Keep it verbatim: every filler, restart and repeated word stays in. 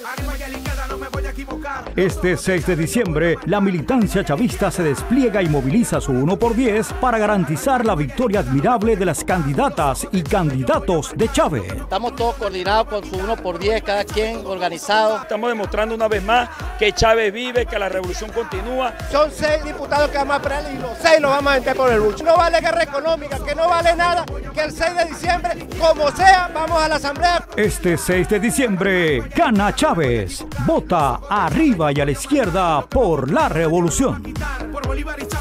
Este seis de diciembre, la militancia chavista se despliega y moviliza su uno por diez para garantizar la victoria admirable de las candidatas y candidatos de Chávez. Estamos todos coordinados con su uno por diez, cada quien organizado. Estamos demostrando una vez más que Chávez vive, que la revolución continúa. Son seis diputados que vamos a esperar y los seis los vamos a meter por el bucho. No vale guerra económica, que no vale nada, que el seis de diciembre, como sea, vamos a la asamblea. Este seis de diciembre, gana Chávez. Vota arriba y a la izquierda por la revolución.